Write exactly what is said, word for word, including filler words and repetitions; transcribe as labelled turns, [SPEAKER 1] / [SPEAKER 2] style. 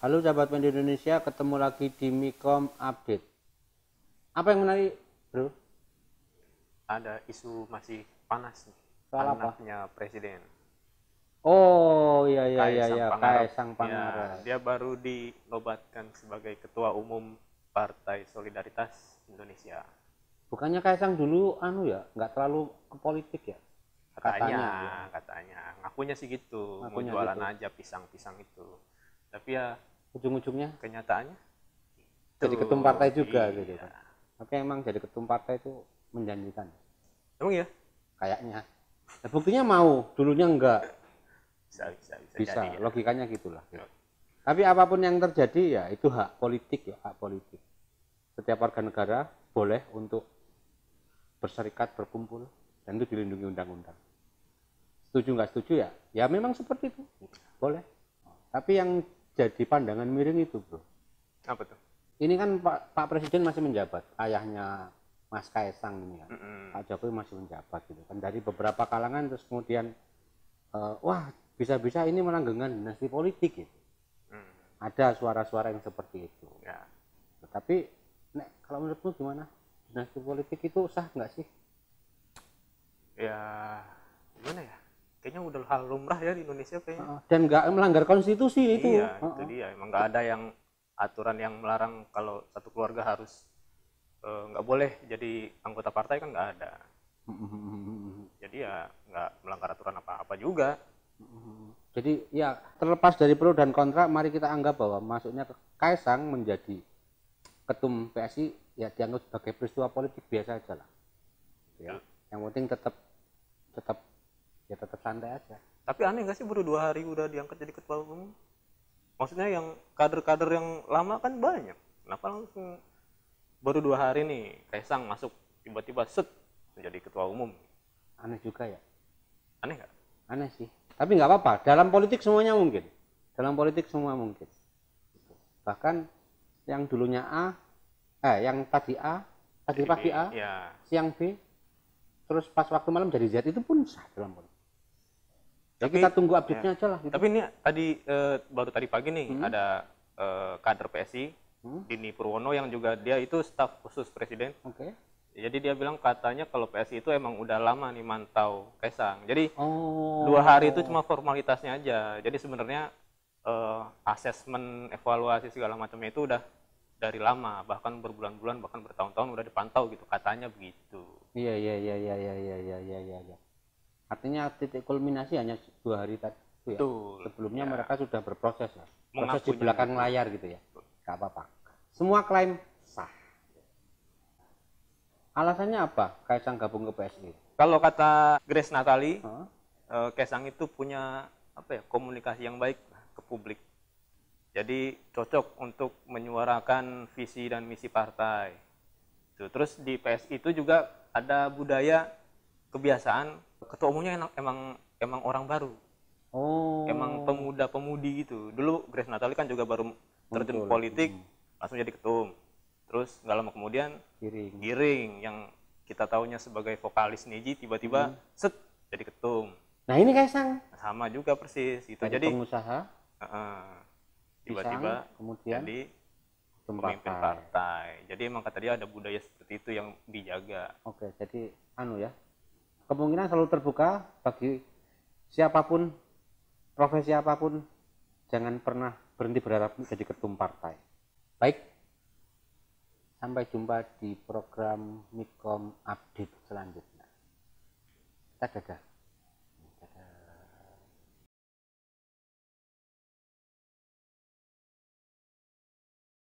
[SPEAKER 1] Halo sahabat media Indonesia, ketemu lagi di Mikom Update. Apa yang menarik, bro?
[SPEAKER 2] Ada isu masih panas nih,
[SPEAKER 1] Soal apa?
[SPEAKER 2] anaknya presiden.
[SPEAKER 1] Oh iya iya iya
[SPEAKER 2] Kaisang
[SPEAKER 1] iya,
[SPEAKER 2] Pangarep.
[SPEAKER 1] Kaisang
[SPEAKER 2] Ya,
[SPEAKER 1] Pangarep.
[SPEAKER 2] dia baru dinobatkan sebagai Ketua Umum Partai Solidaritas Indonesia.
[SPEAKER 1] Bukannya Kaisang dulu anu ya, nggak terlalu ke politik ya?
[SPEAKER 2] Katanya,
[SPEAKER 1] Katanya, ya.
[SPEAKER 2] katanya, ngakunya sih gitu, mau
[SPEAKER 1] Ngakunya
[SPEAKER 2] jualan
[SPEAKER 1] gitu.
[SPEAKER 2] aja pisang-pisang itu. Tapi ya
[SPEAKER 1] Ujung-ujungnya
[SPEAKER 2] kenyataannya
[SPEAKER 1] jadi
[SPEAKER 2] tuh,
[SPEAKER 1] ketum partai juga
[SPEAKER 2] iya.
[SPEAKER 1] gitu kan. Tapi emang jadi ketum partai itu menjanjikan.
[SPEAKER 2] Emang ya?
[SPEAKER 1] Kayaknya. Nah, buktinya mau, dulunya enggak.
[SPEAKER 2] Bisa, bisa, bisa,
[SPEAKER 1] Bisa,
[SPEAKER 2] jadi ya.
[SPEAKER 1] logikanya gitulah. Gitu. Tapi apapun yang terjadi ya itu hak politik ya, hak politik. Setiap warga negara boleh untuk berserikat, berkumpul, dan itu dilindungi undang-undang. Setuju nggak setuju ya? Ya memang seperti itu, boleh. Tapi yang jadi pandangan miring itu, bro.
[SPEAKER 2] Apa tuh?
[SPEAKER 1] Ini kan Pak, Pak Presiden masih menjabat, ayahnya Mas Kaisang ini ya.
[SPEAKER 2] Mm-mm.
[SPEAKER 1] Pak Jokowi masih menjabat gitu kan. Dari beberapa kalangan terus kemudian, uh, wah bisa-bisa ini melanggengkan dinasti politik gitu.
[SPEAKER 2] Mm.
[SPEAKER 1] Ada suara-suara yang seperti itu.
[SPEAKER 2] Ya.
[SPEAKER 1] Tapi, nek, kalau menurutmu gimana? Dinasti politik itu sah nggak sih?
[SPEAKER 2] Ya, gimana ya? Kayaknya udah hal lumrah ya di Indonesia kayaknya.
[SPEAKER 1] Dan nggak melanggar konstitusi itu.
[SPEAKER 2] Iya, itu dia. Emang nggak ada yang aturan yang melarang kalau satu keluarga harus eh, nggak boleh jadi anggota partai, kan nggak ada. Jadi ya nggak melanggar aturan apa-apa juga.
[SPEAKER 1] Jadi ya terlepas dari pro dan kontra, mari kita anggap bahwa masuknya ke Kaisang menjadi ketum P S I ya dianggap sebagai peristiwa politik biasa aja lah. Ya. Yang penting tetap tetap ya tetap santai aja.
[SPEAKER 2] Tapi aneh nggak sih baru dua hari udah diangkat jadi ketua umum? Maksudnya yang kader-kader yang lama kan banyak. Kenapa langsung baru dua hari nih Kaisang masuk tiba-tiba set menjadi ketua umum?
[SPEAKER 1] Aneh juga ya.
[SPEAKER 2] Aneh nggak?
[SPEAKER 1] Aneh sih. Tapi nggak apa-apa. Dalam politik semuanya mungkin. Dalam politik semua mungkin. Bahkan yang dulunya A, eh yang tadi A, tadi pagi A,
[SPEAKER 2] ya.
[SPEAKER 1] siang B, terus pas waktu malam jadi Z itu pun sah dalam politik. Ya
[SPEAKER 2] Tapi,
[SPEAKER 1] kita tunggu update-nya
[SPEAKER 2] ya.
[SPEAKER 1] aja lah. Gitu.
[SPEAKER 2] Tapi ini tadi eh, baru tadi pagi nih hmm. ada eh, kader P S I, hmm? Dini Purwono yang juga dia itu staf khusus presiden.
[SPEAKER 1] Oke. Okay.
[SPEAKER 2] Jadi dia bilang katanya kalau P S I itu emang udah lama nih mantau Kaisang. Jadi
[SPEAKER 1] oh.
[SPEAKER 2] dua hari itu cuma formalitasnya aja. Jadi sebenarnya eh, asesmen, evaluasi segala macamnya itu udah dari lama, bahkan berbulan-bulan, bahkan bertahun-tahun udah dipantau gitu. Katanya begitu.
[SPEAKER 1] Iya iya iya iya iya iya iya iya iya. Ya. Artinya titik kulminasi hanya dua hari tadi ya.
[SPEAKER 2] Betul,
[SPEAKER 1] sebelumnya
[SPEAKER 2] ya.
[SPEAKER 1] mereka sudah berproses ya. Proses
[SPEAKER 2] Mengakunya
[SPEAKER 1] di belakang
[SPEAKER 2] gitu.
[SPEAKER 1] layar gitu ya. Gak apa-apa. Semua klaim sah. Alasannya apa Kaisang gabung ke P S I?
[SPEAKER 2] Kalau kata Grace Natali,
[SPEAKER 1] huh?
[SPEAKER 2] eh, Kaisang itu punya apa ya komunikasi yang baik ke publik. Jadi cocok untuk menyuarakan visi dan misi partai. Tuh, terus di P S I itu juga ada budaya kebiasaan ketua umumnya emang emang, emang orang baru.
[SPEAKER 1] Oh.
[SPEAKER 2] Emang pemuda-pemudi gitu. Dulu Grace Natali kan juga baru terjun politik, hmm. langsung jadi ketum. Terus nggak lama kemudian
[SPEAKER 1] Giring.
[SPEAKER 2] Giring yang kita taunya sebagai vokalis Niji tiba-tiba hmm. set jadi ketum.
[SPEAKER 1] Nah ini Kaisang
[SPEAKER 2] sama juga persis itu.
[SPEAKER 1] Dari
[SPEAKER 2] jadi
[SPEAKER 1] pengusaha
[SPEAKER 2] uh, tiba-tiba
[SPEAKER 1] kemudian
[SPEAKER 2] jadi pemimpin partai. partai. Jadi emang kata dia ada budaya seperti itu yang dijaga.
[SPEAKER 1] Oke, jadi anu ya, kemungkinan selalu terbuka bagi siapapun, profesi apapun, jangan pernah berhenti berharap menjadi ketum partai. Baik, sampai jumpa di program Mikom Update selanjutnya. Dadah.